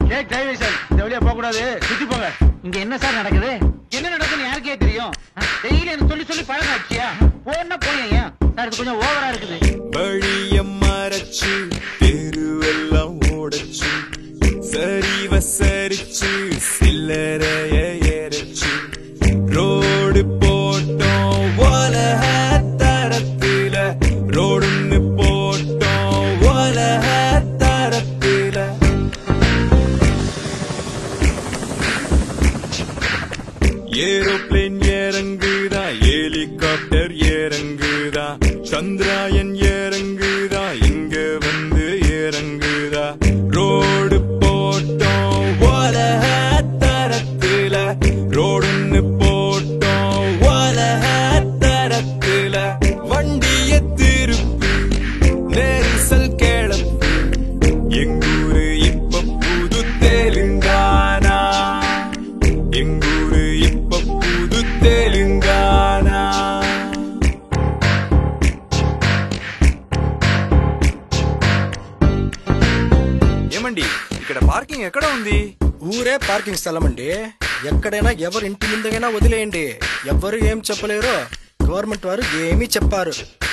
Take diversion. இந்த வழியா போக கூடாது, சுத்தி போங்க. இங்க என்ன சார் நடக்குது? என்ன நடக்குன்னு யாருக்கே தெரியும். டெய்லி எனக்கு சொல்லி சொல்லி பழகம் ஆச்சியா. போனா போயேன் சார், இது கொஞ்சம் ஓவரா இருக்குது. வழிய மறைச்சு தெருவெல்லாம் ஓடச்சு, சரிவ சரிச்சு சில்லறைய ஏறச்சு, ரோடு போட்டோம் உலக தரத்தில, ரோடுன்னு போட்டோம் உலக தரத்தில. ஏரோப்ளேன் இறங்குதா, ஹெலிகாப்டர் இறங்குதா, சந்திராயன் இறங்குதா, இங்க வந்து இறங்குதா, ரோடு போட்டோம் உலக தரத்தில, ரோடுன்னு போட்டோம் உலக தரத்தில. வண்டிய திருப்பு நெரிசல் கிளப்பு, எங்கூரு இப்ப புது தெலுங்கானா, எங்கூரு இப்ப புது தெலுங்கானா. ఏమండి ఇక్కడ పార్కింగ్ ఎక్కడ ఉంది? ఊరే పార్కింగ్ స్థలం అండి. ఎక్కడైనా ఎవరు ఇంటి ముందైనా వదిలేయండి. ఎవ్వరు ఏం చెప్పలేరు. గవర్నమెంట్ వారు ఏమీ చెప్పారు.